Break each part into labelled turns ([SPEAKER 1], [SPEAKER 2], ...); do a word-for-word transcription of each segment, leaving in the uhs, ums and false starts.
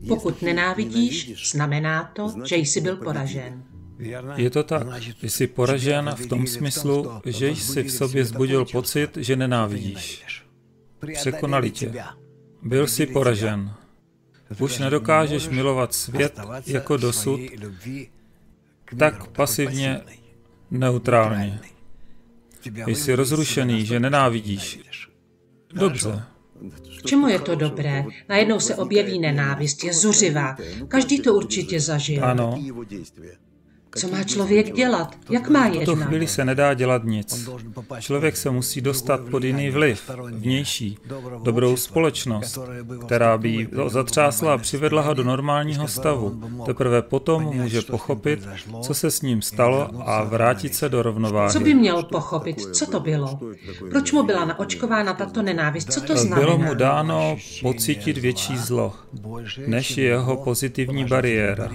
[SPEAKER 1] Pokud nenávidíš, znamená to, že jsi byl poražen.
[SPEAKER 2] Je to tak. Jsi poražen v tom smyslu, že jsi v sobě vzbudil pocit, že nenávidíš. Překonali tě. Byl jsi poražen. Už nedokážeš milovat svět jako dosud, tak pasivně, neutrálně. Jsi rozrušený, že nenávidíš. Dobře.
[SPEAKER 1] K čemu je to dobré? Najednou se objeví nenávist, je zuřivá. Každý to určitě zažil.
[SPEAKER 2] Ano.
[SPEAKER 1] Co má člověk dělat? Jak má
[SPEAKER 2] V tu
[SPEAKER 1] jednat?
[SPEAKER 2] chvíli se nedá dělat nic. Člověk se musí dostat pod jiný vliv, vnější, dobrou společnost, která by ji zatřásla a přivedla ho do normálního stavu. Teprve potom může pochopit, co se s ním stalo a vrátit se do rovnováhy.
[SPEAKER 1] Co by měl pochopit? Co to bylo? Proč mu byla naočkována tato nenávist? Co to znamená?
[SPEAKER 2] Bylo mu dáno pocítit větší zlo, než jeho pozitivní bariéra.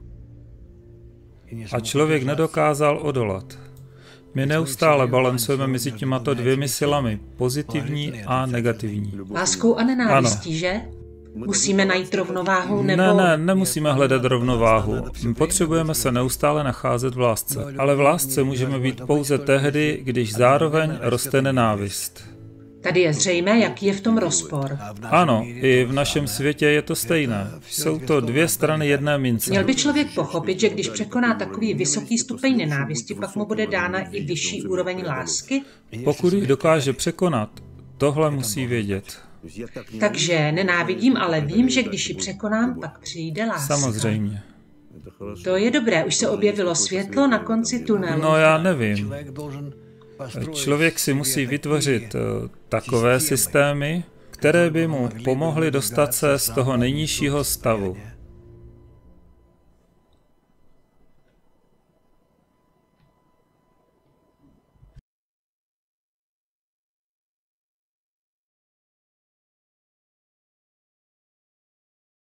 [SPEAKER 2] A člověk nedokázal odolat. My neustále balancujeme mezi těmato dvěmi silami, pozitivní a negativní.
[SPEAKER 1] Láskou a nenávistí, že? Musíme najít rovnováhu, nebo...
[SPEAKER 2] Ne, ne, nemusíme hledat rovnováhu. My potřebujeme se neustále nacházet v lásce. Ale v lásce můžeme být pouze tehdy, když zároveň roste nenávist.
[SPEAKER 1] Tady je zřejmé, jaký je v tom rozpor.
[SPEAKER 2] Ano, i v našem světě je to stejné. Jsou to dvě strany jedné mince.
[SPEAKER 1] Měl by člověk pochopit, že když překoná takový vysoký stupeň nenávisti, pak mu bude dána i vyšší úroveň lásky?
[SPEAKER 2] Pokud ji dokáže překonat, tohle musí vědět.
[SPEAKER 1] Takže nenávidím, ale vím, že když ji překonám, pak přijde láska.
[SPEAKER 2] Samozřejmě.
[SPEAKER 1] To je dobré, už se objevilo světlo na konci tunelu.
[SPEAKER 2] No já nevím. Člověk si musí vytvořit takové systémy, které by mu pomohly dostat se z toho nejnižšího stavu.